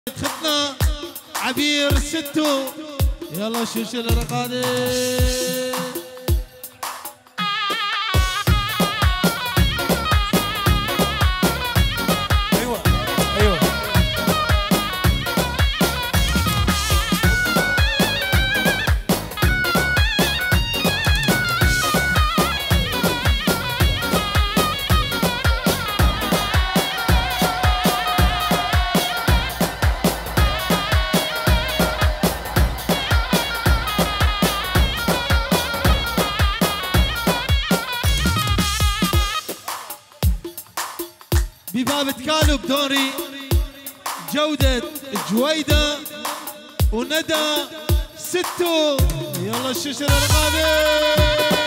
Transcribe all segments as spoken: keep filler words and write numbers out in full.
ختنا عبير ستو يلا شوش الرقادي ايوه ايوه بباب تكالو بدوري جودة جويدة وندى ستو يلا الشوش الرقابي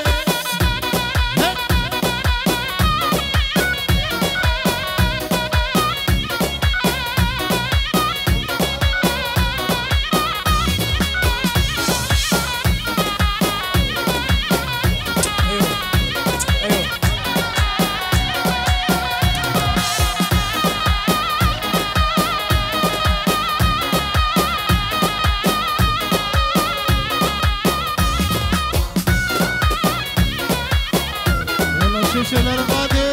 شوش الرقادي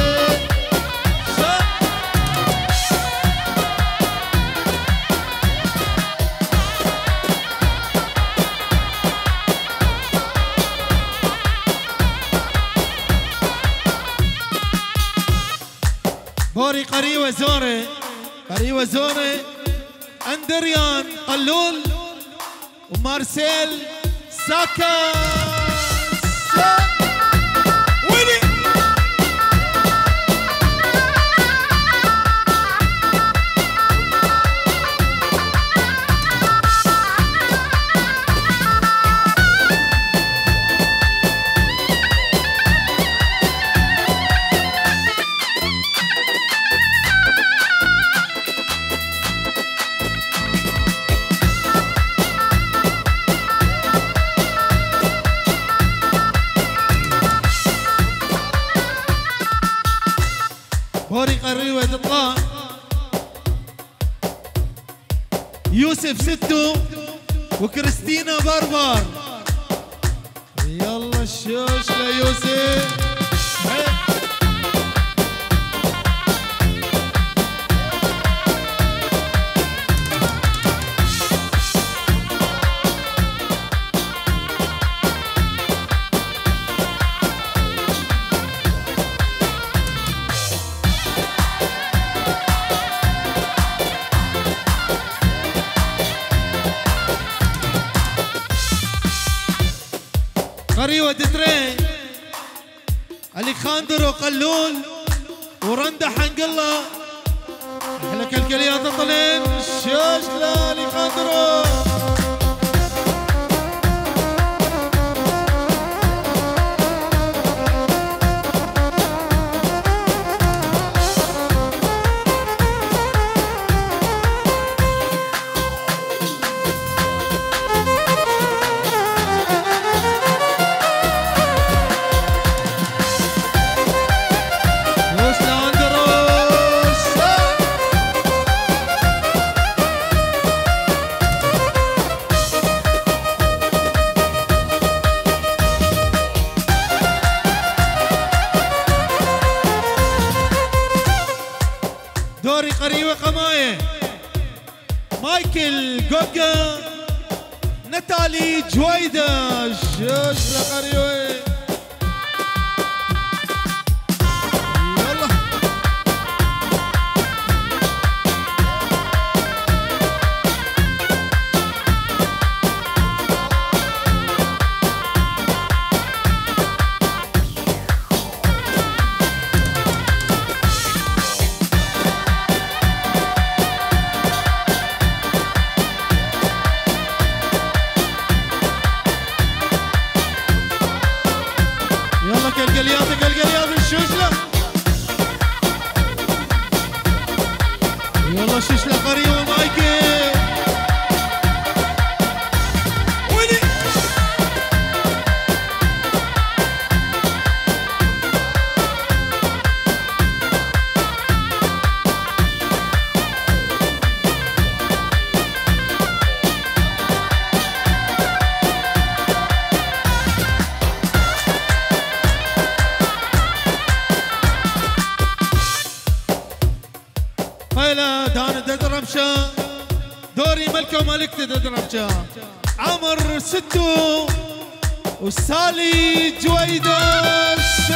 بوري قريوة زوري قريوة زوري اندريان قلول ومارسيل ساكا بوري قريوة تطلع يوسف ستو وكريستينا بربر يلا الشوش ليوسف قريوة ترين اليخاندرو قلول ورندا حنقله احلى كالكليات طلين شوش لاليخاندرو دوري قريوة قماية مايكل جوجا نتالي جويدة شوش لقريوة يلا تضرب شا دوري ملكة وملكتي تضرب شا عمر ستو وسالي جويداش.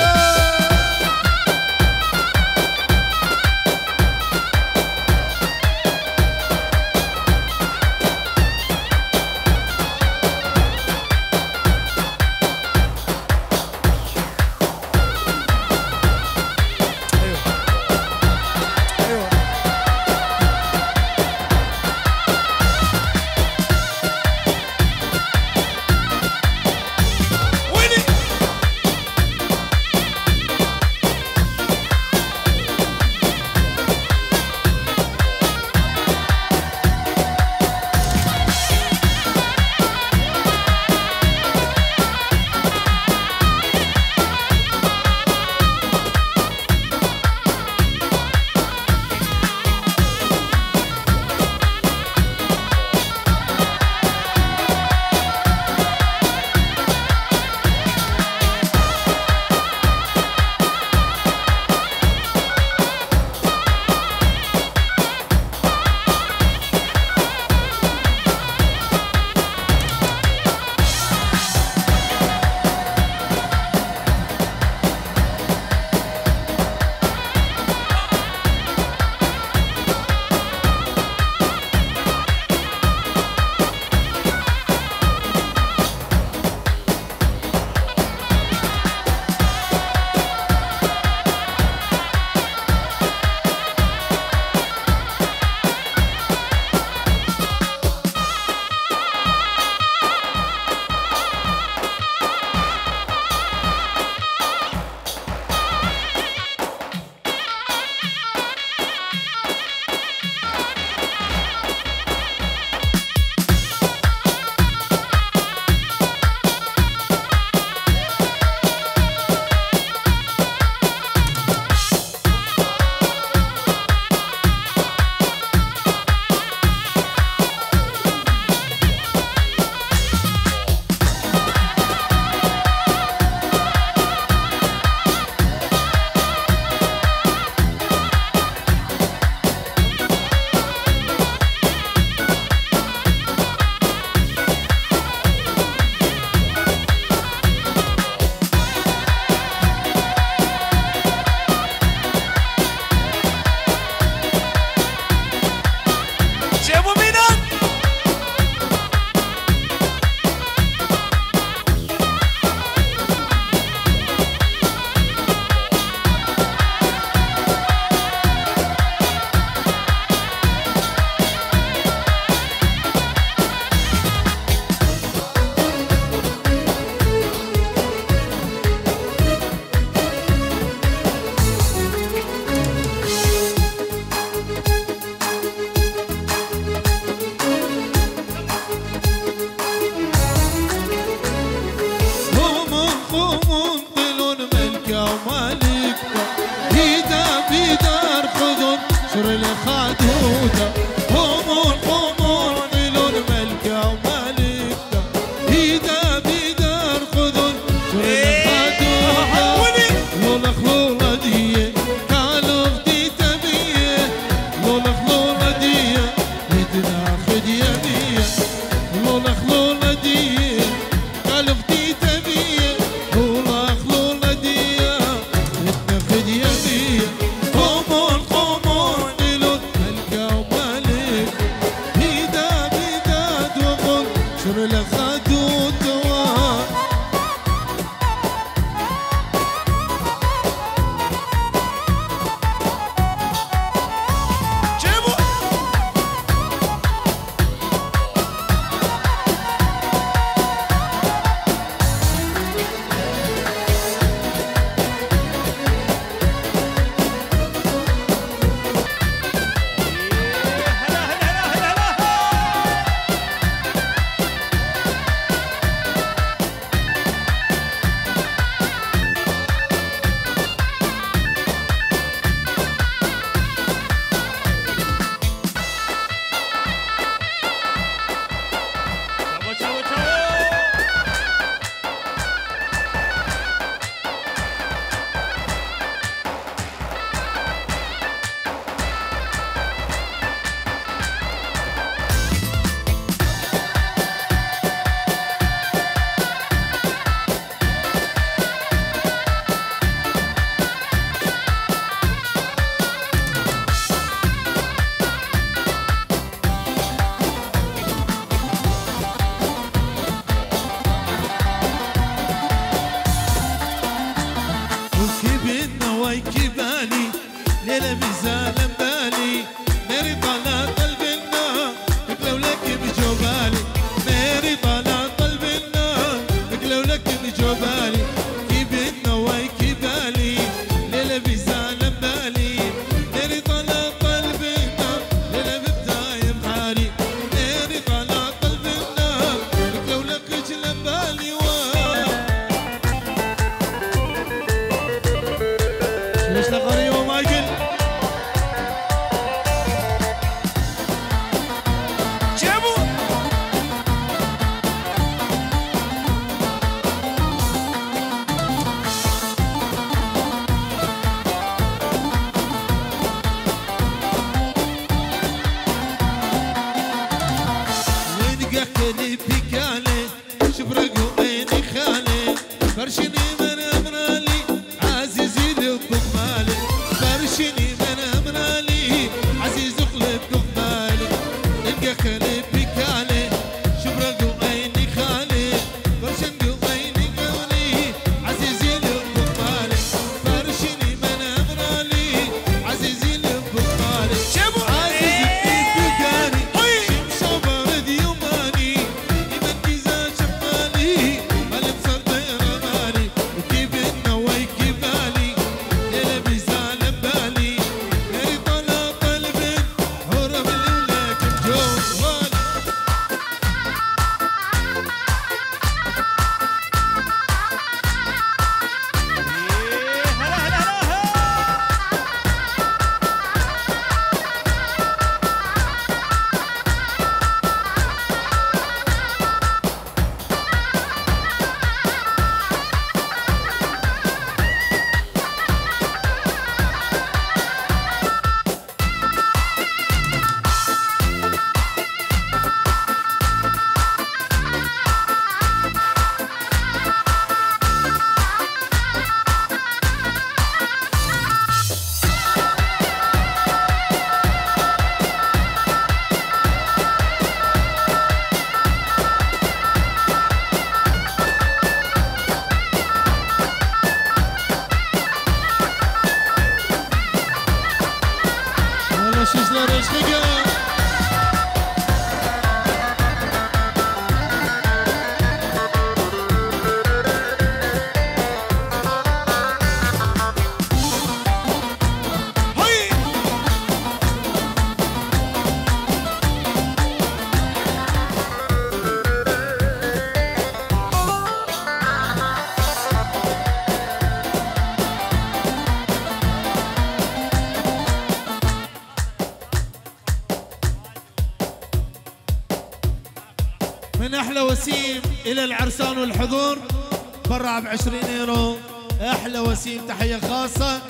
من احلى وسيم الى العرسان والحضور برع ب عشرين يورو. احلى وسيم تحيه خاصه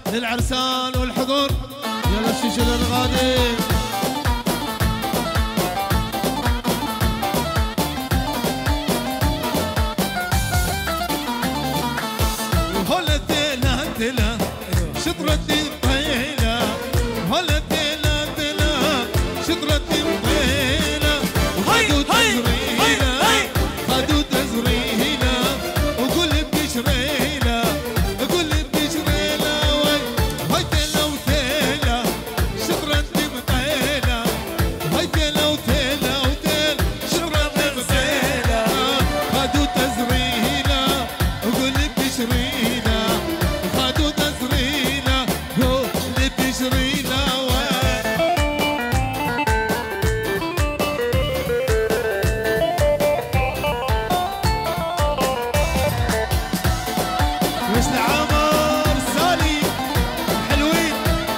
للعرسان والحضور. يلا الشيشه للغادي. وهلا تلا تلا شطرة الطيلة. وهلا تلا تلا شطرة الطيلة. وخدوا تزريلة خدوا تزريلة وقول بشريلة قول بشريلة. وهاي تلا وتلا شطرة الطيلة. هاي تلا وتلا وتلا شطرة الطيلة. خدوا تزريلة وقول بشريلة. خدوا تزريلة قول بشريلة. مثل عمر سالي حلوين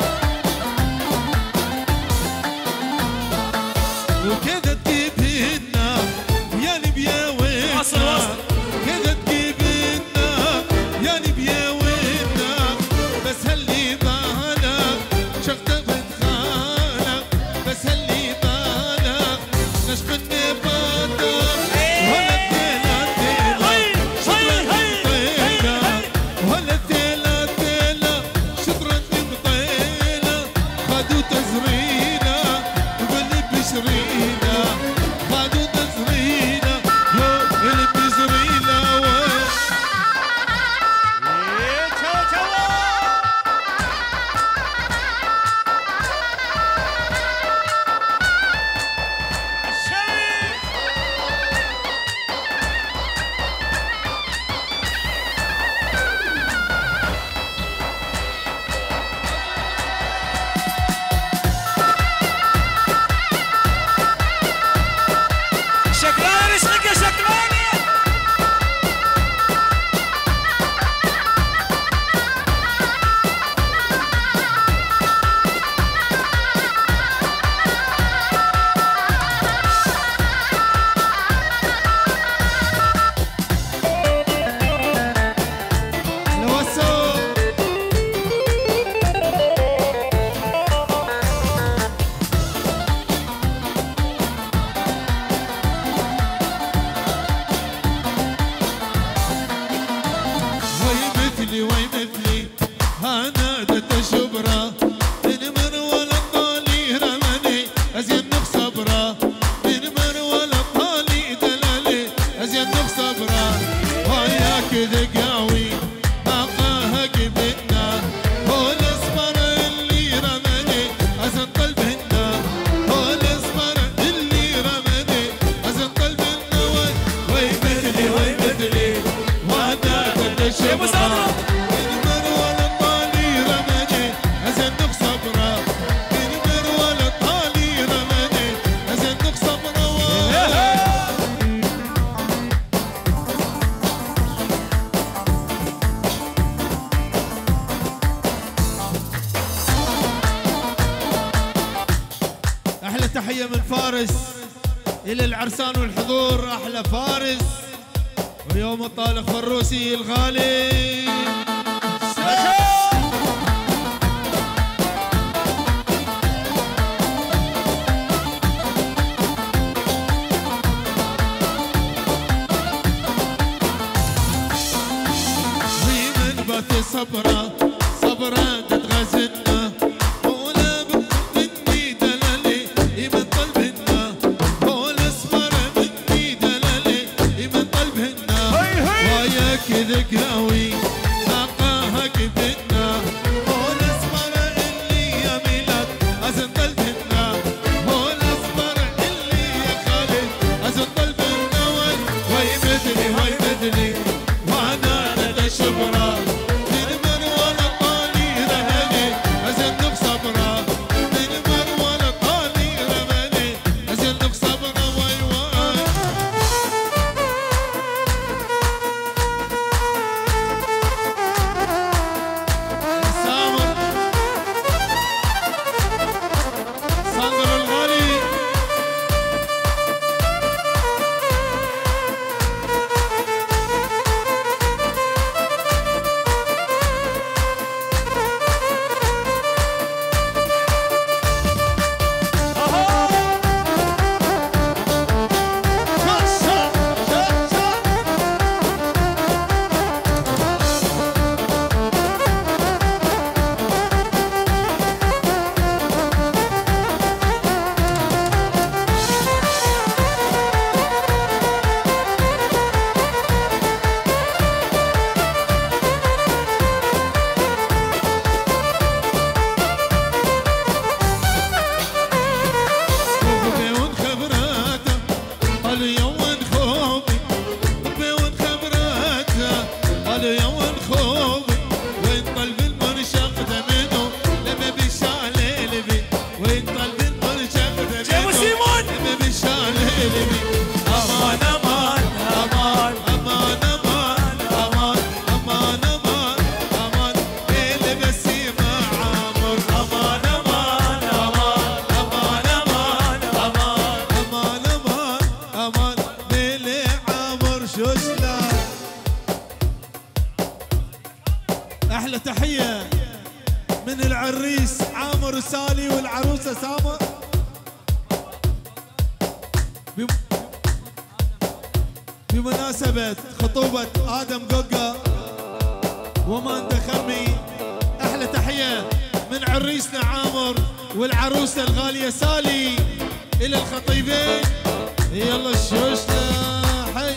وكذا تجيبنا يا نبيا وين كذا تجيبنا يا نبيا وين. بس هاللي بالك شغلة بتخالك. بس هاللي بالك نشقد نباتك. ولا تيلا تيلا شطرة الطيلة. ولا تيلا تيلا شطرة الطيلة. خدوا تزريلة وقلب بشريلة. خدوا فارس إلى العرسان والحضور أحلى فارس، ويوم الطالق فروسي الغالي. من بات صبرة صبرة تتغزلنا، ولا مني دلالي من قلبنا، ولا اصبر مني دلالي من قلبنا، وياك ذكاوي ناقاها كبدنا، ولا اصبر اللي يا ميلاد أزن قلبنا، ولا اصبر اللي يا خالد أزن قلبنا، وي مدني وي مدني وانا لدى شبرا تنمر ولا طالي رهني أزن بصبرا، تنمر ولا طالي رهني أزن بصبرا، وي وي سامر صندر الغالي. أحلى تحية من العريس عامر وسالي والعروسة سامر بمناسبة خطوبة آدم قوقا وماندا خمي. أحلى تحية من عريسنا عامر والعروسة الغالية سالي إلى الخطيبين. يلا الشوشنا حي.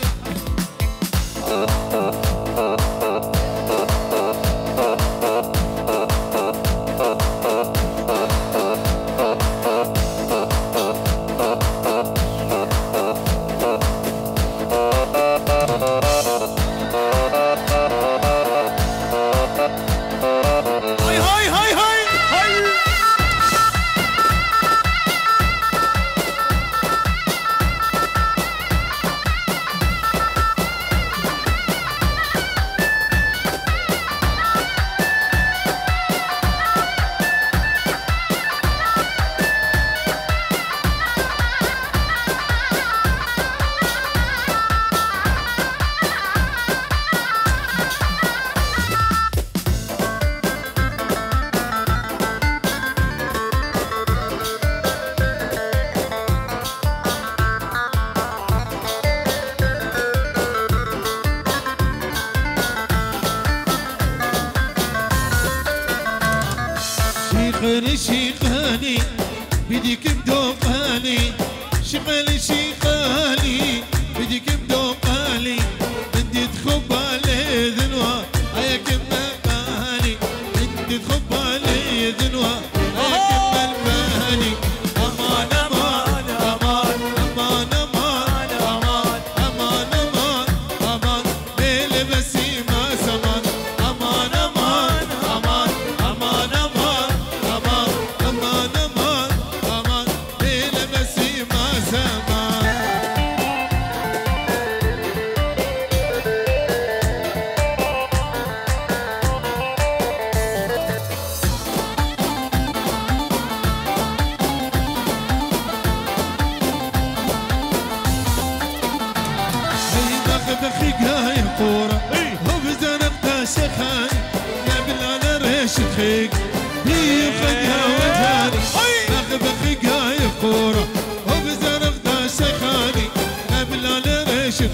شيخني شيخاني بديك بدوقاني، شغلي شيخاني بديك بدوقاني، بدي تخبالي ذنوة هيك مقاني، بدي تخبالي ذنوة هيك ملباني. أمان أمان أمان أمان أمان أمان أمان أمان أمان ليلي بسي ما زمان. أمان أمان أمان أمان أمان أمان أمان أمان أمان ليلي بسي ما زمان.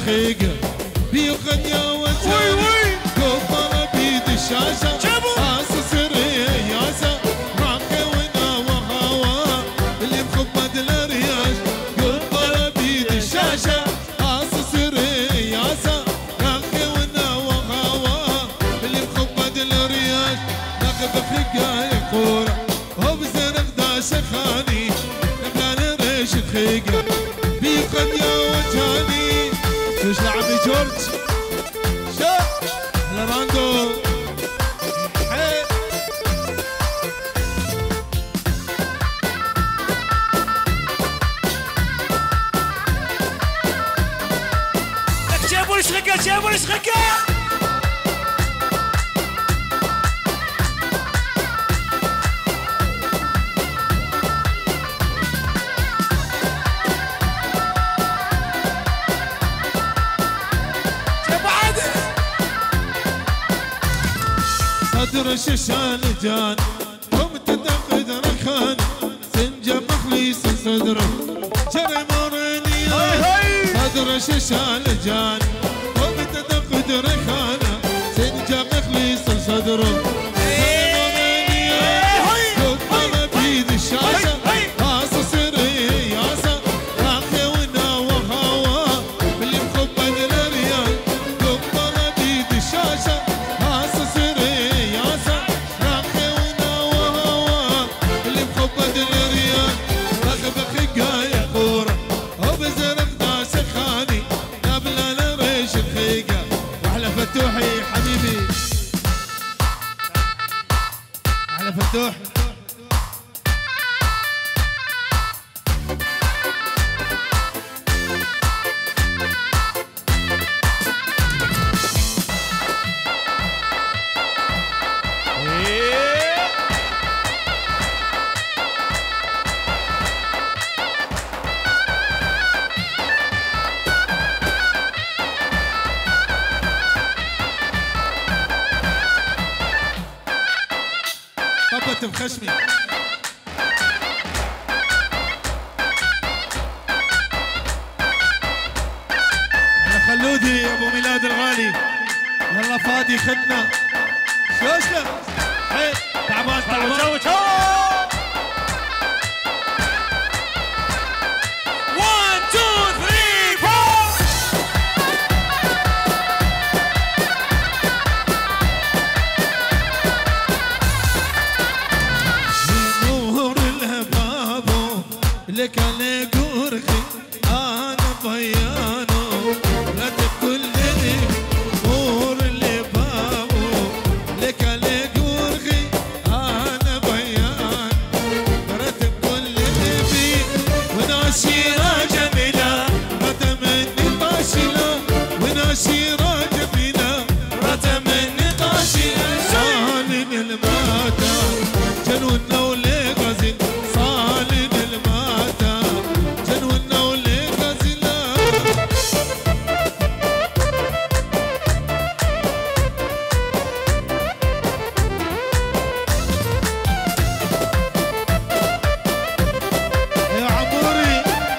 خيقة بيقن يا وجهي كفر بيد الشاشة اسس الرياسة راقي ونا وهوا اللي مخبد الرياش كفر بيد الشاشة اسس الرياسة راقي ونا وهوا اللي مخبد الرياش ناخذ خيقة يقورة هو بزرق داش خاني نبلا نريش خيقة بيقن يا وجهاني شوش لعبي جورج شو لراندو حي لك جابوا لي شغكة جابوا لي شغكة صدر ششان جان قم تدقد رخان سنجة مخليص صدره جري موريني صدر ششان جان قم تدقد رخان سنجة مخليص صدره جري موريني كفر بيد الشاشة قاصص الرياسة راقي ونا وهوا اللي مخبد الريال كفر بيد الشاشة قاصص الرياسة راقي ونا وهوا اللي مخبد الريال رغب خيقة يقورة وبزرق داس خاني قبل نريش الخيقة واحلى فتوحي حبيبي احلى فتوح طبت بخشمي يا خلودي ابو ميلاد الغالي يلا فادي خدنا شو اسلم حي تعبان تعبان واحد اثنين ثلاثة أربعة نور الهبابو لك على قرخي انا بيانو لا تقول لي نور الهبابو لك على قرخي انا بيان رتب كل بي وناشيرة جميلة رتمني طاشلة وناشيرة جميلة رتمني طاشلة صالن الماتا جنونا ولغزل صالن الماتا جنونا ولغزل يا عموري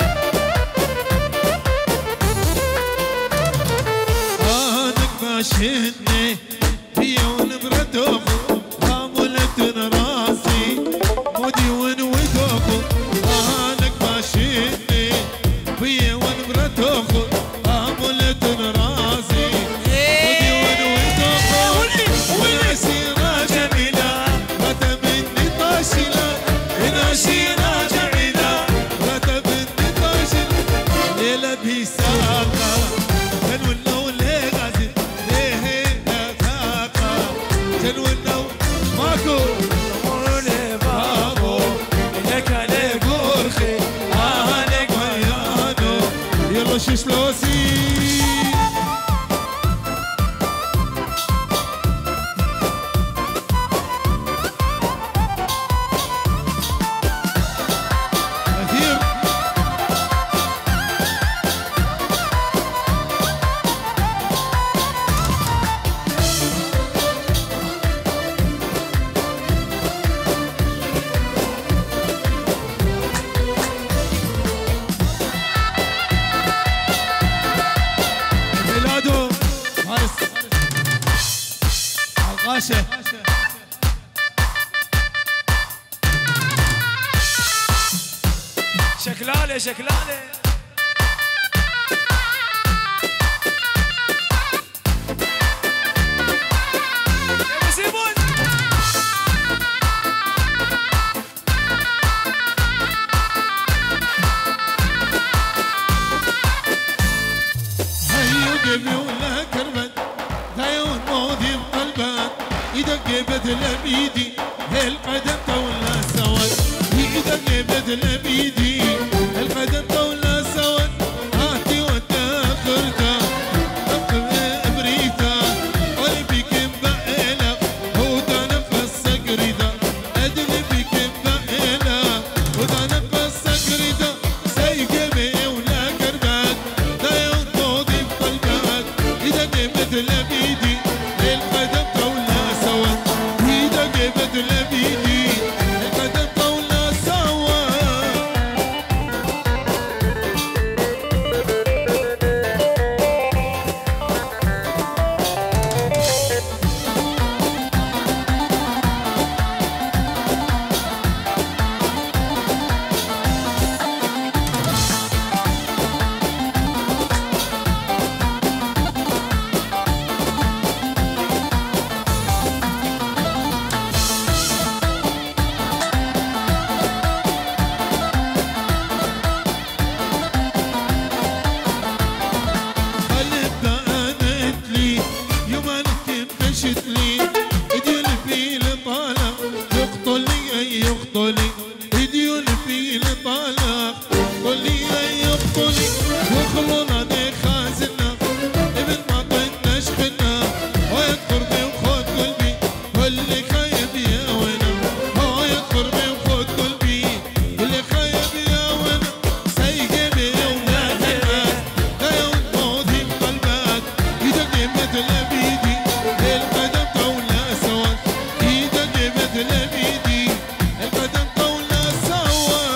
انك ماشيني في ونبرة اخو غاملة راسي مودي ونودوخو انك ماشيني في ونبرة اخو غاملة راسي مودي ونودوخو وناسيرة جميلة رتمني طاشلة وناسيرة جميلة رتمني طاشلة ليلة بيساقة كانوا ولي غازل ليه نفاقة كانوا ماكو ولي بابو لك على قرخي انا ميانو يلا شيش لوسي كثير باشا. شكلالي شكلالي يا سيبون هيو قبي ولا كربت دايون موذي بقلبك يدق بدل بيدي القدم طولة سود يدق بدل بيدي القدم طولة سود هاتي وتاخرتا أبقى أبريتا قلبي كم بقيلة ودا نفس سكريتا أدلي بكم بقيلة ودا نفس سكريتا سيقبي ولا كربت دايون موذي بقلبك يدق بدل بيدي القدم طولة سود يدق بدل بيدي القدم طولة سود. يقتلي يديون في الطلاق قولي يقتلي وخلونا خازنا ابن ما طنش خنا ويذكر بي وخد قلبي واللي خايب يا وينا هو يذكر بي وخد قلبي واللي خايب يا وينا سيقبي ولا هناك لا يوم موذي بقلبك يدق مثل بيدي القدم طولة سود يدق مثل بيدي القدم طولة سوا.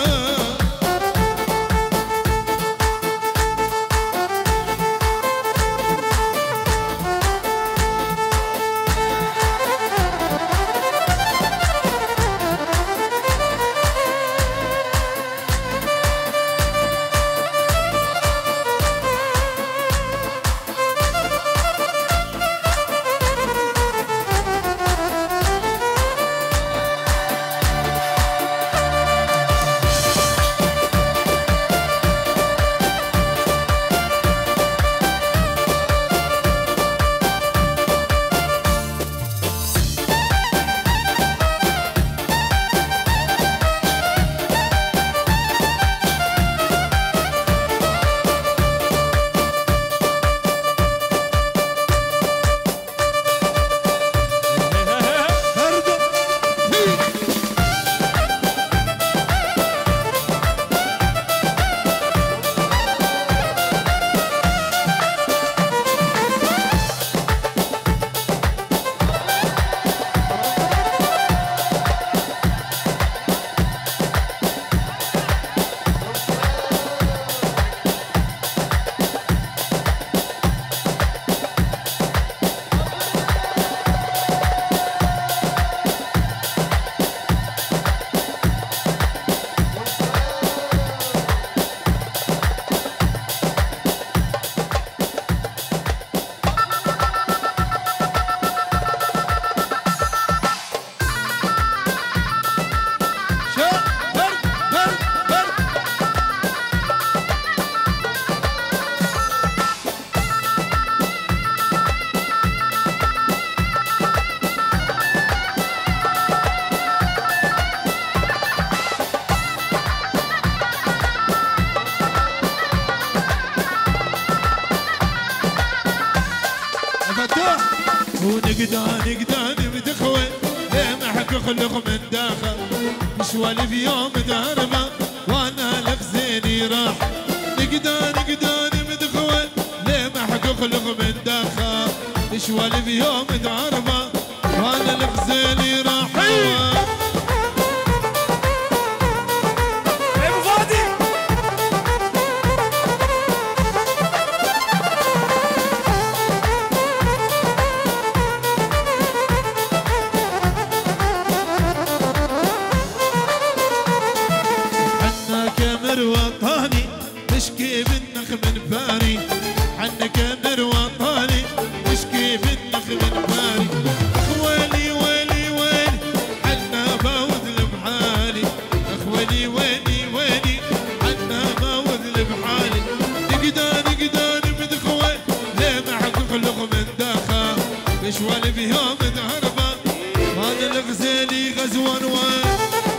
ونقدان قدان مدخوي ليه ما حق خلق من داخل مشوالي في يوم داربه وانا لك زيني راح نقدان قدان مدخوي ليه ما حق خلق من داخل مشوالي في يوم داربه وانا لك زيني راح. بالنخ من باري عنك امر وطالي اشكي بالنخ من باري اخوالي ويلي ويلي عنا باوذل بحالي اخوالي ويلي ويلي عنا باوذل بحالي نقدر نقدر بدخوي ليه ما حقق لغ من داخل بشوال بيوم ذهربه هذا الغزالي غزوان وين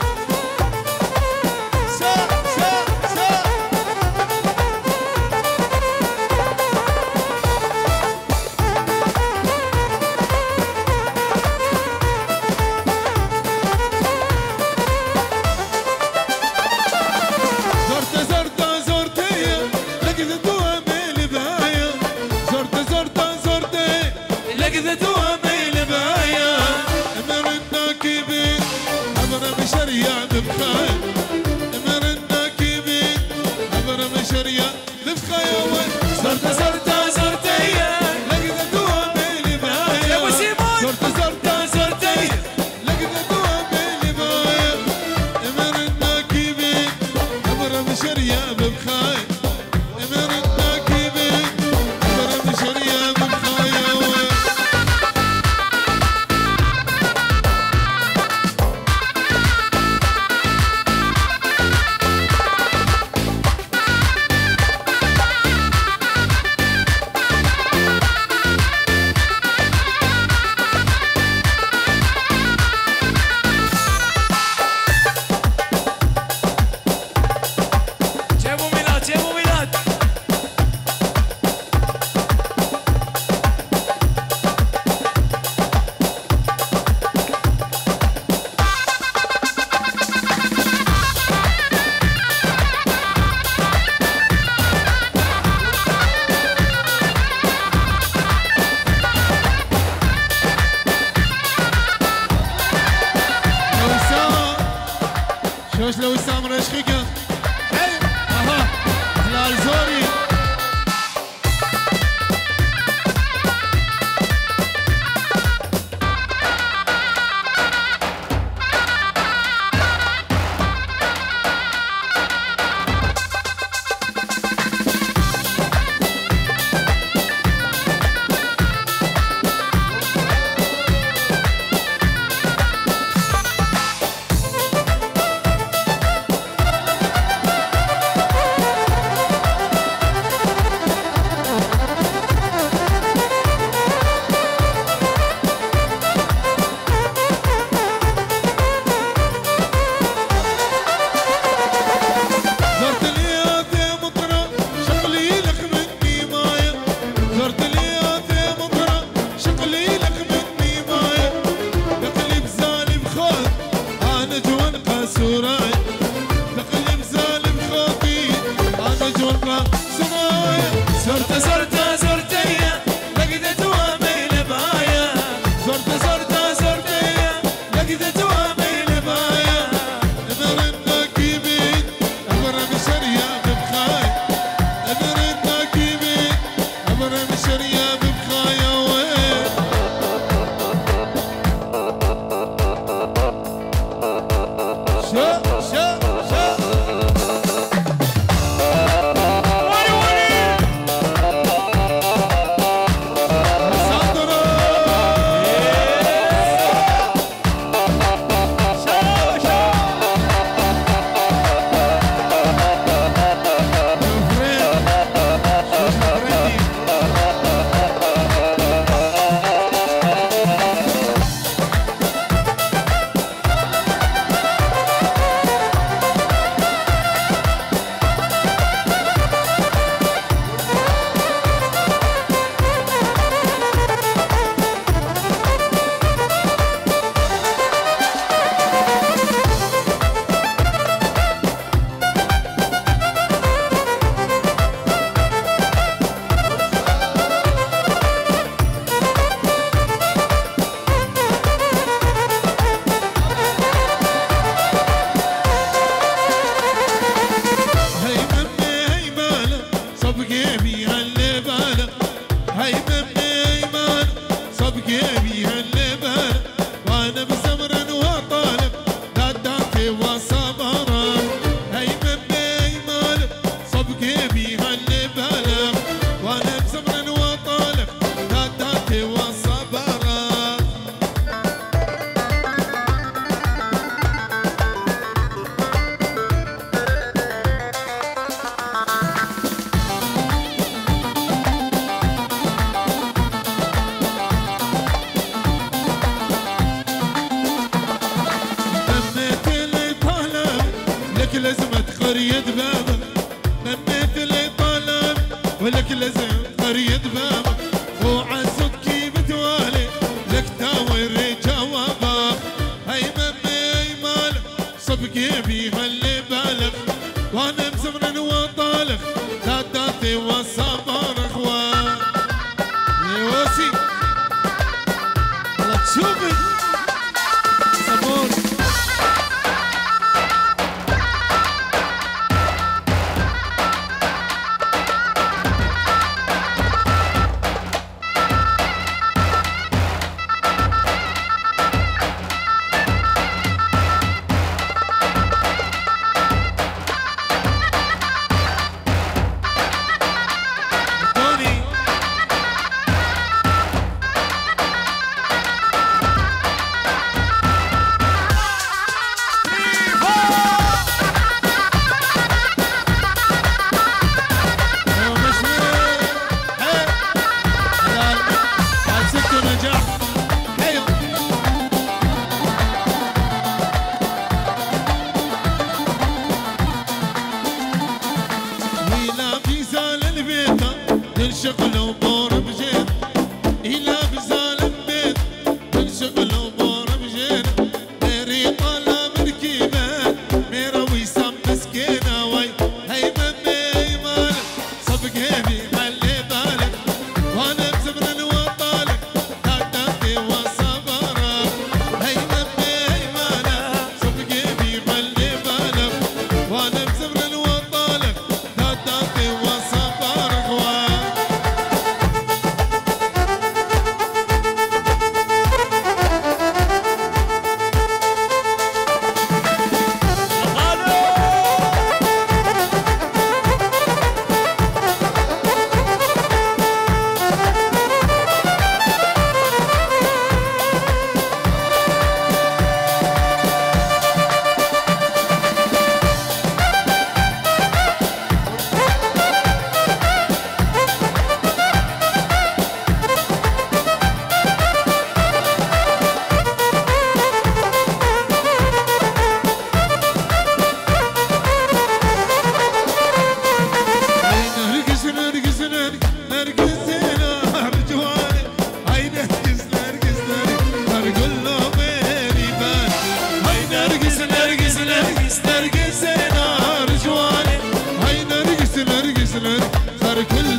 لو وسام رشقيقه حلو اها حلال زوري صبقي بيها قرية بابك نميت اللي طلب ولك لازم قرية بابك وعزك كي بتوالي لك تاور جوابك هاي ممي مالك صبقي بيها اللي بالك وانا مزمن وطالك داداتي وصبر اخوان يا وسي الله تشوفك صبور تنشغل امور بجيت الى بزال بيت تنشغل امور بجيت ميري طالع من كيمان ميرا ويسام مسكينه وي هي ممي مالك صبق هيبي خلي بالك وانا بزمن وطالك دادتي وصبرك هي ممي مالك صبق هيبي خلي بالك وانا بزمن وطالك دادتي وصبرك كل